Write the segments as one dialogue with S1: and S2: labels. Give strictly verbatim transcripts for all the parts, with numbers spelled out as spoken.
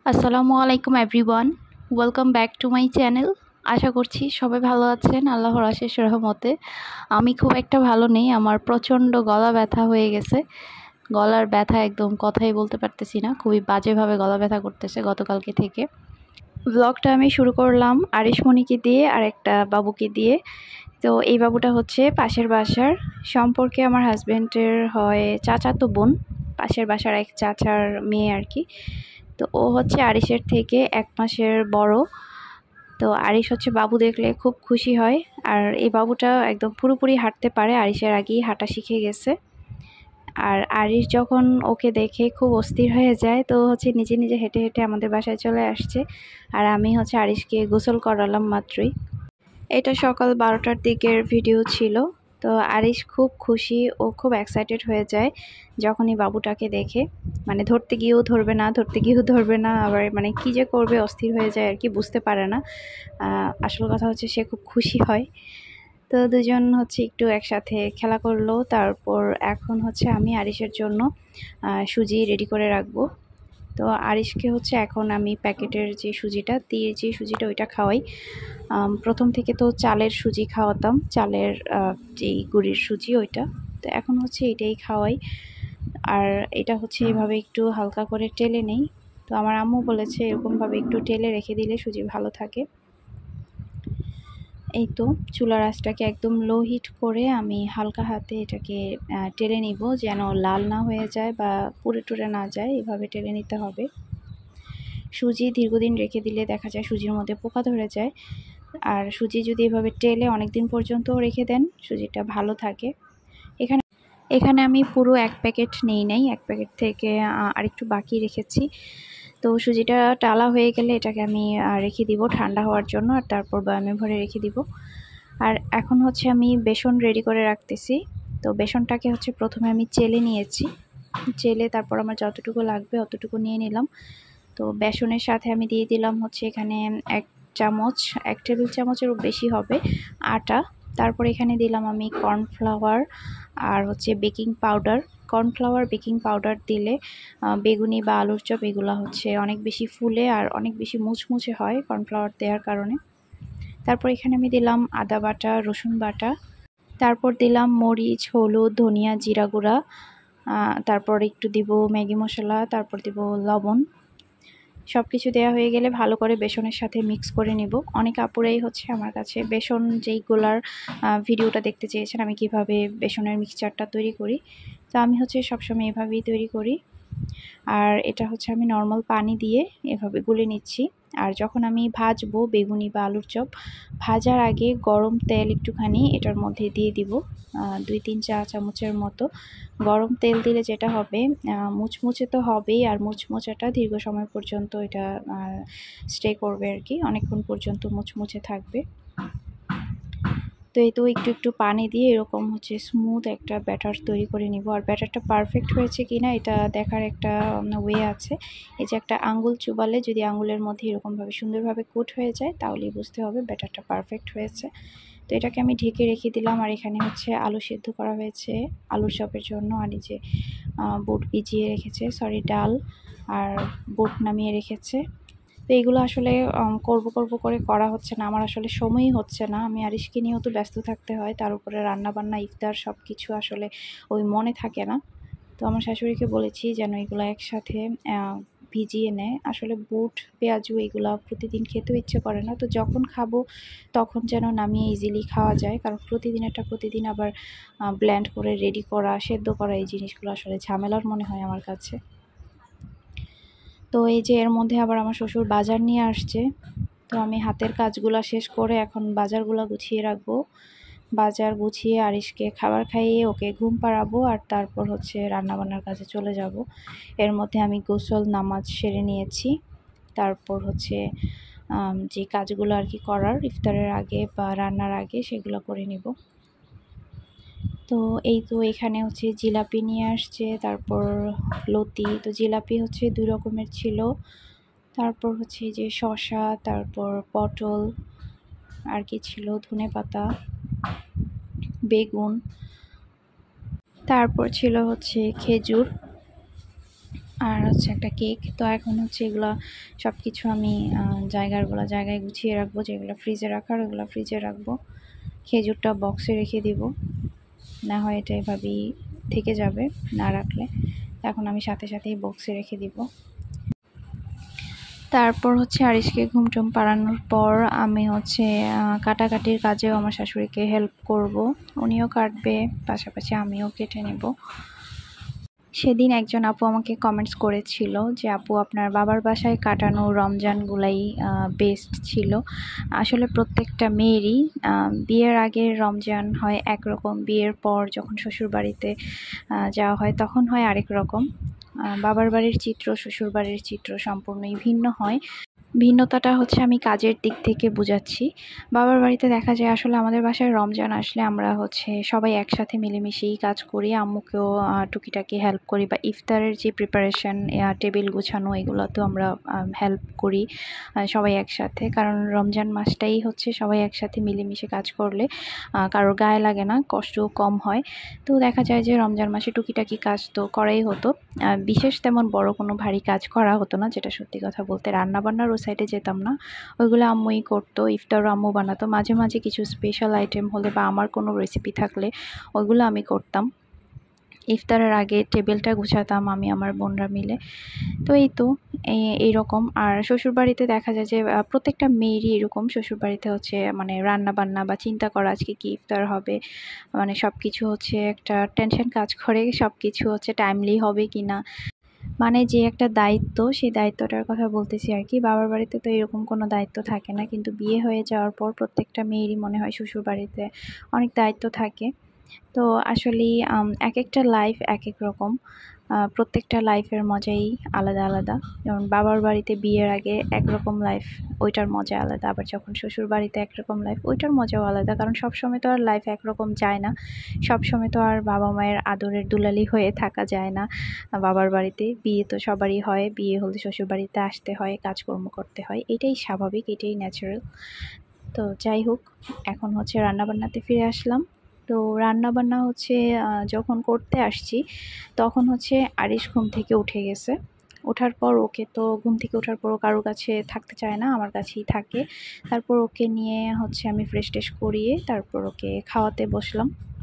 S1: আসসালামু আলাইকুম everyone, welcome back to my channel. আশা করছি সবাই ভালো আছেন আল্লাহর অশেষ রহমতে। আমি খুব একটা ভালো নেই, আমার প্রচণ্ড গলা ব্যথা হয়ে গেছে। গলার ব্যথা একদম কথাই বলতে পারতেছি না, খুবই বাজেভাবে গলা ব্যথা করতেছে গতকালকে থেকে। ব্লগটা আমি শুরু করলাম আরিশমণিকে দিয়ে আর একটা বাবুকে দিয়ে। তো এই বাবুটা হচ্ছে পাশের বাসার সম্পর্কে আমার হাজব্যান্ডের হয় চাচাতো বোন, পাশের বাসার এক চাচার মেয়ে আর কি। তো ও হচ্ছে আরিশের থেকে এক মাসের বড়। তো আরিশ হচ্ছে বাবু দেখলে খুব খুশি হয়, আর এই বাবুটা একদম পুরোপুরি হাঁটতে পারে, আরিশের আগেই হাঁটা শিখে গেছে। আর আরিশ যখন ওকে দেখে খুব অস্থির হয়ে যায়, তো হচ্ছে নিজে নিজে হেঁটে হেঁটে আমাদের বাসায় চলে আসছে। আর আমি হচ্ছে আরিশকে গোসল করালাম মাত্রই। এটা সকাল বারোটার দিকের ভিডিও ছিল। তো আরিশ খুব খুশি, ও খুব এক্সাইটেড হয়ে যায় যখনই বাবুটাকে দেখে। মানে ধরতে গিয়েও ধরবে না, ধরতে গিয়েও ধরবে না, আবার মানে কী যে করবে অস্থির হয়ে যায় আর কি, বুঝতে পারে না। আসল কথা হচ্ছে সে খুব খুশি হয়। তো দুজন হচ্ছে একটু একসাথে খেলা করলো। তারপর এখন হচ্ছে আমি আরিশের জন্য সুজি রেডি করে রাখবো। তো আরিশকে হচ্ছে এখন আমি প্যাকেটের যে সুজিটা, তীর যে সুজিটা ওইটা খাওয়াই। প্রথম থেকে তো চালের সুজি খাওয়াতাম, চালের যেই গুড়ির সুজি ওইটা। তো এখন হচ্ছে এটাই খাওয়াই। আর এটা হচ্ছে এভাবে একটু হালকা করে টেলে নেই। তো আমার আম্মু বলেছে এরকমভাবে একটু টেলে রেখে দিলে সুজি ভালো থাকে। এই তো চুলার আঁচটাকে একদম লো হিট করে আমি হালকা হাতে এটাকে টেলে নিব, যেন লাল না হয়ে যায় বা পুড়ে টুড়ে না যায়, এভাবে টেলে নিতে হবে। সুজি দীর্ঘদিন রেখে দিলে দেখা যায় সুজির মধ্যে পোকা ধরে যায়, আর সুজি যদি এভাবে টেলে অনেক দিন পর্যন্ত রেখে দেন সুজিটা ভালো থাকে। এখানে এখানে আমি পুরো এক প্যাকেট নেই নাই, এক প্যাকেট থেকে আরেকটু বাকি রেখেছি। তো সুজিটা টালা হয়ে গেলে এটাকে আমি রেখে দিব ঠান্ডা হওয়ার জন্য, আর তারপর বয়ামে ভরে রেখে দিব। আর এখন হচ্ছে আমি বেসন রেডি করে রাখতেছি। তো বেসনটাকে হচ্ছে প্রথমে আমি চেলে নিয়েছি, চেলে তারপর আমার যতটুকু লাগবে অতটুকু নিয়ে নিলাম। তো বেসনের সাথে আমি দিয়ে দিলাম হচ্ছে এখানে এক চামচ, এক টেবিল চামচেরও বেশি হবে আটা। তারপর এখানে দিলাম আমি কর্নফ্লাওয়ার আর হচ্ছে baking powder. Cornflour baking powder দিলে বেগুনি বা আলুর চপ এগুলো হচ্ছে অনেক বেশি ফুলে আর অনেক বেশি মুচমুচে হয় কর্নফ্লাওয়ার দেওয়ার কারণে। তারপর এখানে আমি দিলাম আদা বাটা, রসুন বাটা, তারপর দিলাম মরিচ, হলুদ, ধনিয়া, জিরা গুঁড়া, তারপর একটু দিব ম্যাগি মশলা, তারপর দিব লবণ। সব কিছু দেওয়া হয়ে গেলে ভালো করে বেসনের সাথে মিক্স করে নিব। অনেক আপুরাই হচ্ছে আমার কাছে বেসন যেইগুলার ভিডিওটা দেখতে চেয়েছেন আমি কিভাবে বেসনের মিক্সচারটা তৈরি করি। তো আমি হচ্ছে সবসময় এভাবেই তৈরি করি। আর এটা হচ্ছে আমি নর্মাল পানি দিয়ে এভাবে গুলে নিচ্ছি। আর যখন আমি ভাজবো বেগুনি বা আলুর চপ, ভাজার আগে গরম তেল একটুখানি এটার মধ্যে দিয়ে দিব, দুই তিন চা চামচের মতো। গরম তেল দিলে যেটা হবে, মুচমুচে তো হবেই, আর মুচমুচাটা দীর্ঘ সময় পর্যন্ত এটা স্টে করবে আর কি, অনেকক্ষণ পর্যন্ত মুচমুচে থাকবে। তো এই তো একটু একটু পানি দিয়ে এরকম হচ্ছে স্মুথ একটা ব্যাটার তৈরি করে নিব। আর ব্যাটারটা পারফেক্ট হয়েছে কি না এটা দেখার একটা ওয়ে আছে। এই যে একটা আঙ্গুল চুবালে যদি আঙ্গুলের মধ্যে এরকমভাবে সুন্দরভাবে কোট হয়ে যায় তাহলেই বুঝতে হবে ব্যাটারটা পারফেক্ট হয়েছে। তো এটাকে আমি ঢেকে রেখে দিলাম। আর এখানে হচ্ছে আলু সিদ্ধ করা হয়েছে আলুর চপের জন্য, আর এই যে বুট ভিজিয়ে রেখেছে, সরি ডাল আর বুট নামিয়ে রেখেছে। তো এইগুলো আসলে করব করব করে করা হচ্ছে না, আমার আসলে সময়ই হচ্ছে না। আমি আরিশকে নিয়েও তো ব্যস্ত থাকতে হয়, তার উপরে রান্নাবান্না, ইফতার সব কিছু আসলে ওই মনে থাকে না। তো আমার শাশুড়িকে বলেছি যেন এগুলো একসাথে ভিজিয়ে নেয়। আসলে বুট পেঁয়াজু এগুলো প্রতিদিন খেতেও ইচ্ছে করে না, তো যখন খাবো তখন যেন নামিয়ে ইজিলি খাওয়া যায়, কারণ প্রতিদিন এটা প্রতিদিন আবার ব্লেন্ড করে রেডি করা, সেদ্ধ করা, এই জিনিসগুলো আসলে ঝামেলার মনে হয় আমার কাছে। তো এই যে এর মধ্যে আবার আমার শ্বশুর বাজার নিয়ে আসছে, তো আমি হাতের কাজগুলো শেষ করে এখন বাজারগুলো গুছিয়ে রাখবো। বাজার গুছিয়ে আরিশকে খাবার খাইয়ে ওকে ঘুম পাড়াবো, আর তারপর হচ্ছে রান্নাবান্নার কাজে চলে যাব। এর মধ্যে আমি গোসল নামাজ সেরে নিয়েছি, তারপর হচ্ছে যে কাজগুলো আর কি করার ইফতারের আগে বা রান্নার আগে সেগুলো করে নিব। তো এই তো এখানে হচ্ছে জিলাপি নিয়ে আসছে, তারপর লতি। তো জিলাপি হচ্ছে দুই রকমের ছিল, তারপর হচ্ছে যে শসা, তারপর পটল, আর কি ছিল ধনেপাতা, বেগুন, তারপর ছিল হচ্ছে খেজুর। আর হচ্ছে একটা কেক। তো এখন হচ্ছে এগুলো সব কিছু আমি জায়গাগুলো জায়গায় গুছিয়ে রাখবো, যেগুলো ফ্রিজে রাখার ওগুলো ফ্রিজে রাখবো। খেজুরটা বক্সে রেখে দিব, না হয় এটা এভাবেই থেকে যাবে না রাখলে। এখন আমি সাথে সাথেই বক্সে রেখে দিব। তারপর হচ্ছে আরিশকে ঘুম টুম পাড়ানোর পর আমি হচ্ছে কাটাকাটির কাজেও আমার শাশুড়িকে হেল্প করব। উনিও কাটবে, পাশাপাশি আমিও কেটে নেব। সেদিন একজন আপু আমাকে কমেন্টস করেছিল যে আপু আপনার বাবার বাসায় কাটানো রমজানগুলাই বেস্ট ছিল। আসলে প্রত্যেকটা মেয়েরই বিয়ের আগের রমজান হয় একরকম, বিয়ের পর যখন শ্বশুরবাড়িতে যাওয়া হয় তখন হয় আরেক রকম। বাবার বাড়ির চিত্র শ্বশুর বাড়ির চিত্র সম্পূর্ণই ভিন্ন হয়। ভিন্নতাটা হচ্ছে আমি কাজের দিক থেকে বুঝাচ্ছি। বাবার বাড়িতে দেখা যায় আসলে আমাদের বাসায় রমজান আসলে আমরা হচ্ছে সবাই একসাথে মিলেমিশেই কাজ করি। আম্মুকেও টুকিটাকি হেল্প করি, বা ইফতারের যে প্রিপারেশন, টেবিল গুছানো, এগুলোতেও আমরা হেল্প করি সবাই একসাথে। কারণ রমজান মাসটাই হচ্ছে সবাই একসাথে মিলেমিশে কাজ করলে কারোর গায়ে লাগে না, কষ্টও কম হয়। তো দেখা যায় যে রমজান মাসে টুকিটাকি কাজ তো করাই হতো। বিশেষ তেমন বড় কোনো ভারী কাজ করা হতো না, যেটা সত্যি কথা বলতে। রান্নাবান্নার ও সাইডে যেতাম না, ওইগুলো আম্মুই করতো। ইফতারও আম্মু বানাতো। মাঝে মাঝে কিছু স্পেশাল আইটেম হলে বা আমার কোনো রেসিপি থাকলে ওইগুলো আমি করতাম। ইফতারের আগে টেবিলটা গুছাতাম আমি আমার বোনরা মিলে। তো এই তো এইরকম। আর শ্বশুরবাড়িতে দেখা যায় যে প্রত্যেকটা মেয়েরই এরকম, শ্বশুরবাড়িতে হচ্ছে মানে রান্না বান্না বা চিন্তা করা আজকে কি ইফতার হবে, মানে সব কিছু হচ্ছে একটা টেনশন কাজ করে, সব কিছু হচ্ছে টাইমলি হবে কি না, মানে যে একটা দায়িত্ব, সেই দায়িত্বটার কথা বলতেছি আর কি। বাবার বাড়িতে তো এরকম কোনো দায়িত্ব থাকে না, কিন্তু বিয়ে হয়ে যাওয়ার পর প্রত্যেকটা মেয়েরই মনে হয় শ্বশুর বাড়িতে অনেক দায়িত্ব থাকে। তো আসলেই এক একটা লাইফ এক এক রকম। প্রত্যেকটা লাইফের মজাই আলাদা আলাদা। যেমন বাবার বাড়িতে বিয়ের আগে একরকম লাইফ, ওইটার মজা আলাদা। আবার যখন শ্বশুর বাড়িতে একরকম লাইফ, ওইটার মজাও আলাদা। কারণ সবসময় তো আর লাইফ একরকম যায় না, সবসময় তো আর বাবা মায়ের আদরের দুলালি হয়ে থাকা যায় না বাবার বাড়িতে। বিয়ে তো সবারই হয়, বিয়ে হলে শ্বশুর বাড়িতে আসতে হয়, কাজকর্ম করতে হয়, এটাই স্বাভাবিক, এটাই ন্যাচারাল। তো যাই হোক, এখন হচ্ছে রান্নাবান্নাতে ফিরে আসলাম। তো রান্নাবান্না হচ্ছে যখন করতে আসছি তখন হচ্ছে আরিশ ঘুম থেকে উঠে গেছে। ওঠার পর ওকে তো ঘুম থেকে ওঠার পর কারোর কাছে থাকতে চায় না, আমার কাছেই থাকে। তারপর ওকে নিয়ে হচ্ছে আমি ফ্রেশ ট্রেশ করিয়ে তারপর ওকে খাওয়াতে বসলাম।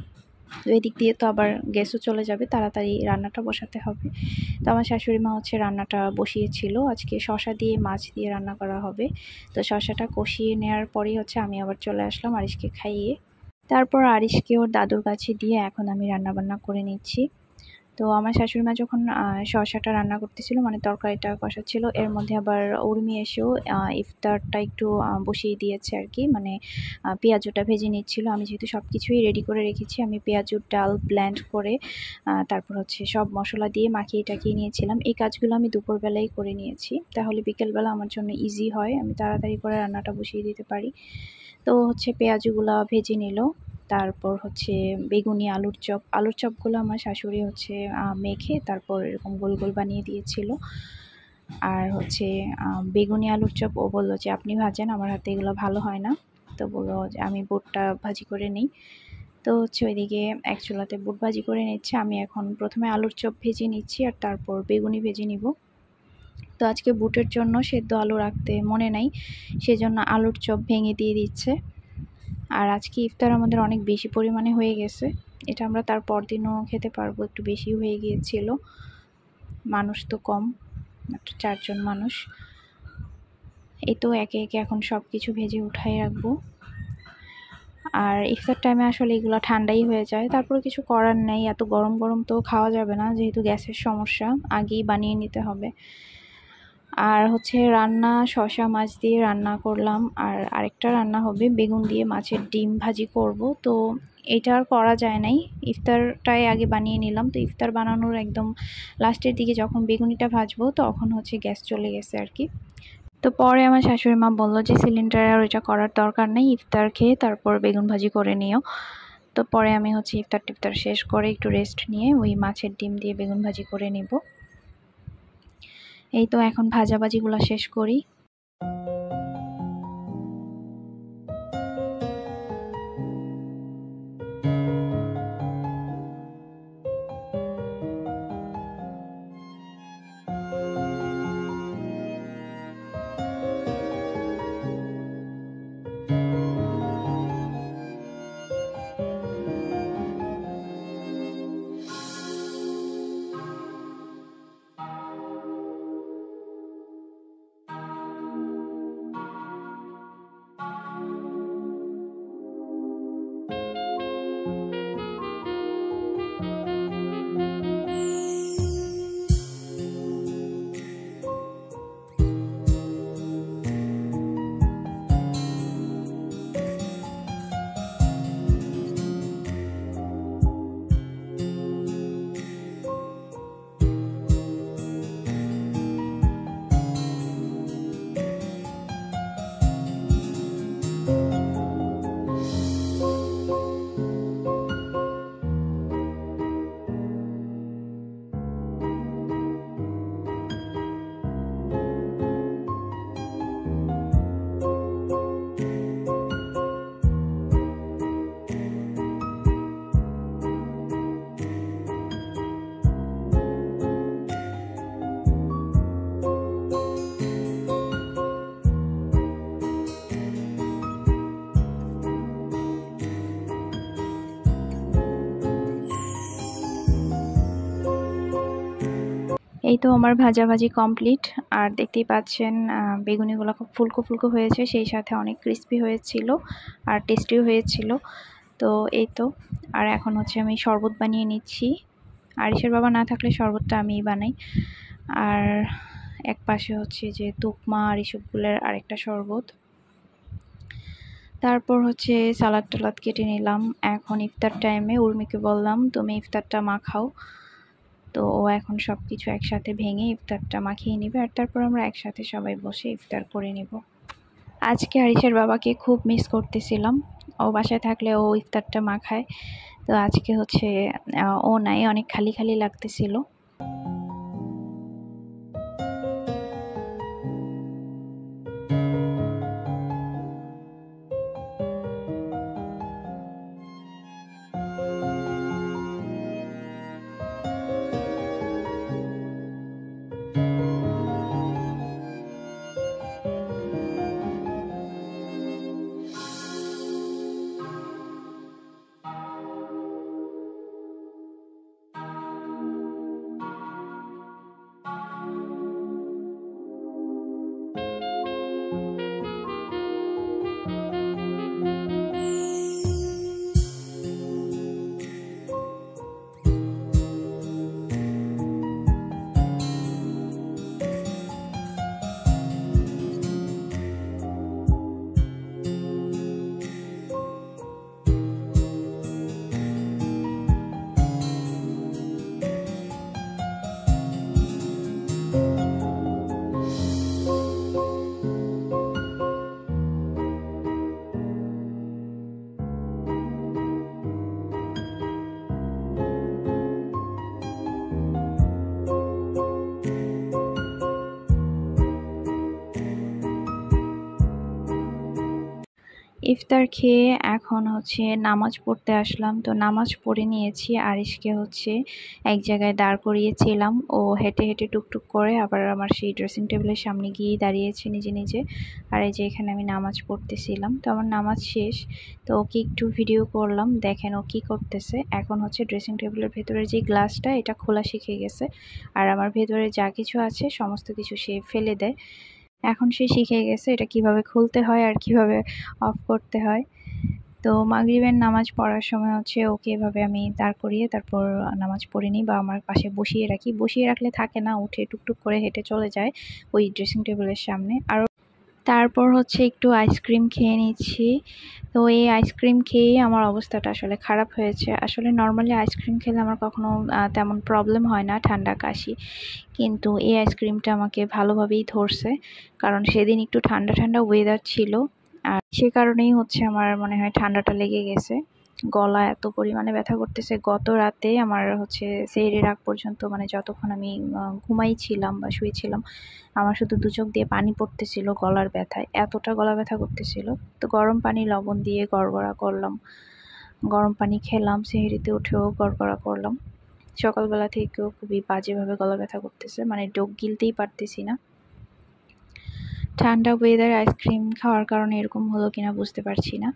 S1: তো এদিক দিয়ে তো আবার গ্যাসও চলে যাবে, তাড়াতাড়ি রান্নাটা বসাতে হবে। তো আমার শাশুড়ি মা হচ্ছে রান্নাটা বসিয়েছিল। আজকে শশা দিয়ে মাছ দিয়ে রান্না করা হবে। তো শশাটা কষিয়ে নেওয়ার পরেই হচ্ছে আমি আবার চলে আসলাম আরিশকে খাইয়ে। তারপর আরিশকে ওর দাদুর কাছে দিয়ে এখন আমি রান্নাবান্না করে নিচ্ছি। তো আমার শাশুড়ি মা যখন শসাটা রান্না করতেছিল, মানে তরকারিটা কষাচ্ছিল, এর মধ্যে আবার উর্মি এসেও ইফতারটা একটু বসিয়ে দিয়েছে আর কি। মানে পেঁয়াজুটা ভেজে নিচ্ছিল। আমি যেহেতু সব কিছুই রেডি করে রেখেছি, আমি পেঁয়াজুর ডাল ব্লেন্ড করে তারপর হচ্ছে সব মশলা দিয়ে মাখিয়ে টাকিয়ে নিয়েছিলাম। এই কাজগুলো আমি দুপুরবেলায় করে নিয়েছি, তাহলে বিকেলবেলা আমার জন্য ইজি হয়, আমি তাড়াতাড়ি করে রান্নাটা বসিয়ে দিতে পারি। তো হচ্ছে পেঁয়াজগুলো ভেজে নিল। তারপর হচ্ছে বেগুনি আলুর চপ, আলুর চপগুলো আমার শাশুড়ি হচ্ছে মেখে তারপর এরকম গোল গোল বানিয়ে দিয়েছিল। আর হচ্ছে বেগুনি আলুর চপ ও বললো যে আপনি ভাজেন, আমার হাতে এগুলো ভালো হয় না। তো বললো যে আমি বুটটা ভাজি করে নিই। তো হচ্ছে ওইদিকে এক চুলাতে বুট ভাজি করে নিচ্ছে, আমি এখন প্রথমে আলুর চপ ভেজে নিচ্ছি আর তারপর বেগুনি ভেজে নিব। তো আজকে বুটের জন্য সেদ্ধ আলু রাখতে মনে নাই, সেজন্য আলুর চপ ভেঙে দিয়ে দিচ্ছে। আর আজকে ইফতার আমাদের অনেক বেশি পরিমাণে হয়ে গেছে, এটা আমরা তার পরদিনও খেতে পারবো, একটু বেশি হয়ে গিয়েছিল। মানুষ তো কম, মাত্র চারজন মানুষ। এই তো একে একে এখন সব কিছু ভেজে উঠাই রাখবো। আর ইফতার টাইমে আসলে এগুলো ঠান্ডাই হয়ে যায়, তারপরে কিছু করার নেই, এত গরম গরম তো খাওয়া যাবে না, যেহেতু গ্যাসের সমস্যা, আগেই বানিয়ে নিতে হবে। আর হচ্ছে রান্না শসা মাছ দিয়ে রান্না করলাম, আর আরেকটা রান্না হবে বেগুন দিয়ে মাছের ডিম ভাজি করব। তো এটা আর করা যায় নাই, ইফতারটাই আগে বানিয়ে নিলাম। তো ইফতার বানানোর একদম লাস্টের দিকে যখন বেগুনিটা ভাজবো তখন হচ্ছে গ্যাস চলে গেছে আর কি। তো পরে আমার শাশুড়ি মা বললো যে সিলিন্ডারে আর ওইটা করার দরকার নেই, ইফতার খেয়ে তারপর বেগুন ভাজি করে নিও। তো পরে আমি হচ্ছে ইফতার টিফতার শেষ করে একটু রেস্ট নিয়ে ওই মাছের ডিম দিয়ে বেগুন ভাজি করে নিব। এই তো এখন ভাজাভাজিগুলো শেষ করি। এই তো আমার ভাজাভাজি কমপ্লিট। আর দেখতেই পাচ্ছেন বেগুনিগুলো খুব ফুলকো ফুলকো হয়েছে, সেই সাথে অনেক ক্রিস্পি হয়েছিল আর টেস্টিও হয়েছিল। তো এই তো, আর এখন হচ্ছে আমি শরবত বানিয়ে নিচ্ছি। আরিশের বাবা না থাকলে শরবতটা আমিই বানাই। আর এক পাশে হচ্ছে যে তুকমা আর এসবগুলোর আরেকটা শরবত। তারপর হচ্ছে সালাদ টালাদ কেটে নিলাম। এখন ইফতার টাইমে উর্মিকে বললাম তুমি ইফতারটা মাখাও। তো ও এখন সব কিছু একসাথে ভেঙে ইফতারটা মাখিয়ে নেবে, আর তারপর আমরা একসাথে সবাই বসে ইফতার করে নেব। আজকে আরিশের বাবাকে খুব মিস করতেছিলাম। ও বাসায় থাকলে ও ইফতারটা মাখায়, তো আজকে হচ্ছে ও নাই, অনেক খালি খালি লাগতেছিল। ইফতার খেয়ে এখন হচ্ছে নামাজ পড়তে আসলাম। তো নামাজ পড়ে নিয়েছি। আরিশকে হচ্ছে এক জায়গায় দাঁড় করিয়েছিলাম, ও হেঁটে হেঁটে টুকটুক করে আবার আমার সেই ড্রেসিং টেবিলের সামনে গিয়েই দাঁড়িয়েছে নিজে নিজে। আর এই যে এখানে আমি নামাজ পড়তেছিলাম। তো আমার নামাজ শেষ, তো ওকে একটু ভিডিও করলাম। দেখেন ও কী করতেছে। এখন হচ্ছে ড্রেসিং টেবিলের ভেতরের যে গ্লাসটা, এটা খোলা শিখে গেছে। আর আমার ভেতরে যা কিছু আছে সমস্ত কিছু সে ফেলে দেয়। এখন সে শিখে গেছে এটা কিভাবে খুলতে হয় আর কিভাবে অফ করতে হয়। তো মাগরিবের নামাজ পড়ার সময় হচ্ছে ওকে এভাবে আমি দাঁড় করিয়ে তারপর নামাজ পড়ে নিই, বা আমার পাশে বসিয়ে রাখি। বসিয়ে রাখলে থাকে না, উঠে টুকটুক করে হেঁটে চলে যায় ওই ড্রেসিং টেবিলের সামনে। আর তারপর হচ্ছে একটু আইসক্রিম খেয়ে নিচ্ছি। তো এই আইসক্রিম খেয়েই আমার অবস্থাটা আসলে খারাপ হয়েছে। আসলে নর্মালি আইসক্রিম খেলে আমার কখনো তেমন প্রবলেম হয় না, ঠান্ডা কাশি, কিন্তু এই আইসক্রিমটা আমাকে ভালোভাবেই ধরছে, কারণ সেদিন একটু ঠান্ডা ঠান্ডা ওয়েদার ছিল। আর সে কারণেই হচ্ছে আমার মনে হয় ঠান্ডাটা লেগে গেছে। গলা এত পরিমাণে ব্যথা করতেছে। গত রাতে আমার হচ্ছে সেহরির আগ পর্যন্ত, মানে যতক্ষণ আমি ঘুমাইছিলাম বা শুয়েছিলাম, আমার শুধু দু চোখ দিয়ে পানি পড়তেছিল গলার ব্যথায়, এতটা গলা ব্যথা করতেছিল। তো গরম পানি লবণ দিয়ে গড়গড়া করলাম, গরম পানি খেলাম, সেহরিতে উঠেও গড়গড়া করলাম। সকালবেলা থেকেও খুবই বাজেভাবে গলা ব্যথা করতেছে, মানে ডোক গিলতেই পারতেছি না। ঠান্ডা ওয়েদার আইসক্রিম খাওয়ার কারণে এরকম হলো কিনা বুঝতে পারছি না।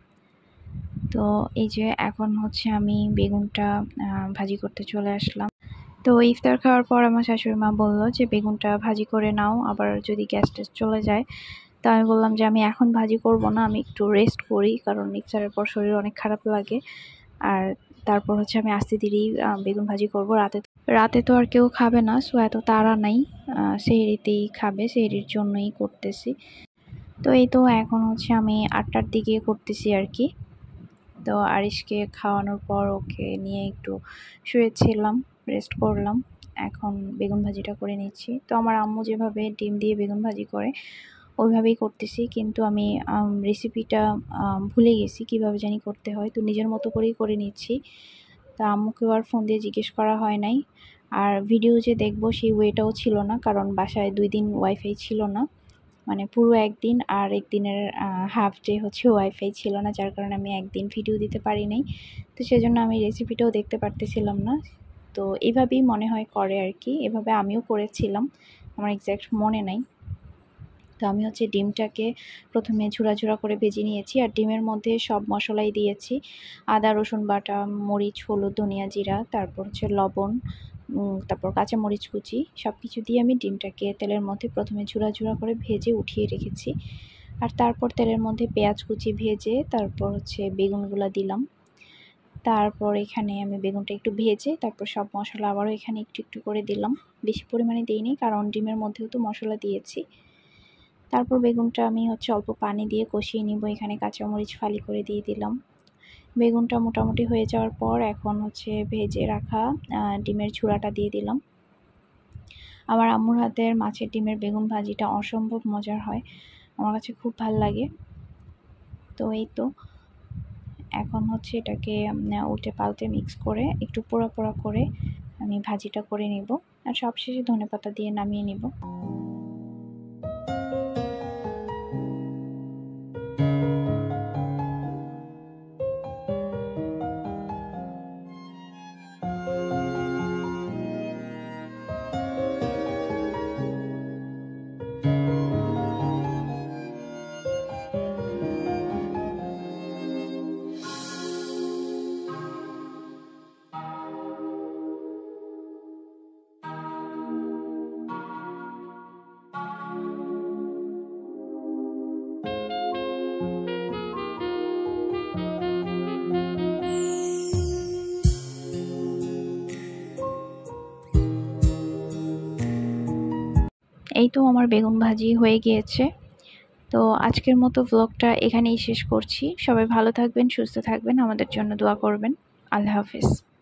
S1: তো এই যে এখন হচ্ছে আমি বেগুনটা ভাজি করতে চলে আসলাম। তো ইফতার খাওয়ার পর আমার শাশুড়ি মা বললো যে বেগুনটা ভাজি করে নাও, আবার যদি গ্যাস টেস চলে যায়। তো আমি বললাম যে আমি এখন ভাজি করব না, আমি একটু রেস্ট করি, কারণ ইফতারের পর শরীর অনেক খারাপ লাগে। আর তারপর হচ্ছে আমি আস্তে ধীরেই বেগুন ভাজি করব। রাতে রাতে তো আর কেউ খাবে না, সো এত তাড়া নাই, সেহরিতেই খাবে, সেহরির জন্যই করতেছি। তো এই তো এখন হচ্ছে আমি আটটার দিকে করতেছি আর কি। তো আরিশকে খাওয়ানোর পর ওকে নিয়ে একটু শুয়েছিলাম, রেস্ট করলাম। এখন বেগুন ভাজিটা করে নিচ্ছি। তো আমার আম্মু যেভাবে ডিম দিয়ে বেগুন ভাজি করে ওইভাবেই করতেছি, কিন্তু আমি রেসিপিটা ভুলে গেছি কিভাবে জানি করতে হয়। তো নিজের মতো করেই করে নিচ্ছি। তা আম্মুকেও আর ফোন দিয়ে জিজ্ঞেস করা হয় নাই। আর ভিডিও যে দেখবো সেই ওয়েটাও ছিল না, কারণ বাসায় দুই দিন ওয়াইফাই ছিল না, মানে পুরো একদিন আর একদিনের হাফ ডে হচ্ছে ওয়াইফাই ছিল না, যার কারণে আমি একদিন ভিডিও দিতে পারি নাই। তো সেজন্য আমি রেসিপিটাও দেখতে পারতেছিলাম না। তো এইভাবেই মনে হয় করে আর কি, এভাবে আমিও করেছিলাম, আমার এক্স্যাক্ট মনে নাই। তো আমি হচ্ছে ডিমটাকে প্রথমে ঝুরা ঝুরা করে ভেজে নিয়েছি, আর ডিমের মধ্যে সব মশলাই দিয়েছি, আদা রসুন বাটা, মরিচ, হলুদ, ধনিয়া, জিরা, তারপর হচ্ছে লবণ, তারপর কাঁচামরিচ কুচি সব কিছু দিয়ে আমি ডিমটাকে তেলের মধ্যে প্রথমে ঝুরা ঝুরা করে ভেজে উঠিয়ে রেখেছি। আর তারপর তেলের মধ্যে পেঁয়াজ কুচি ভেজে তারপর হচ্ছে বেগুনগুলো দিলাম। তারপর এখানে আমি বেগুনটা একটু ভেজে তারপর সব মশলা আবারও এখানে একটু একটু করে দিলাম, বেশি পরিমাণে দিইনি কারণ ডিমের মধ্যেও তো মশলা দিয়েছি। তারপর বেগুনটা আমি হচ্ছে অল্প পানি দিয়ে কষিয়ে নিব। এখানে কাঁচামরিচ ফালি করে দিয়ে দিলাম। বেগুনটা মোটামুটি হয়ে যাওয়ার পর এখন হচ্ছে ভেজে রাখা ডিমের ঝুড়াটা দিয়ে দিলাম। আমার আম্মুর হাতের মাছের ডিমের বেগুন ভাজিটা অসম্ভব মজার হয়, আমার কাছে খুব ভাল লাগে। তো এই তো এখন হচ্ছে এটাকে উল্টে পাল্টে মিক্স করে একটু পোড়া পোড়া করে আমি ভাজিটা করে নিব, আর সবশেষে ধনেপাতা দিয়ে নামিয়ে নিব। এই তো আমার বেগুন ভাজি হয়ে গিয়েছে। তো আজকের মতো ব্লগটা এখানেই শেষ করছি। সবাই ভালো থাকবেন, সুস্থ থাকবেন, আমাদের জন্য দোয়া করবেন। আল্লাহ হাফেজ।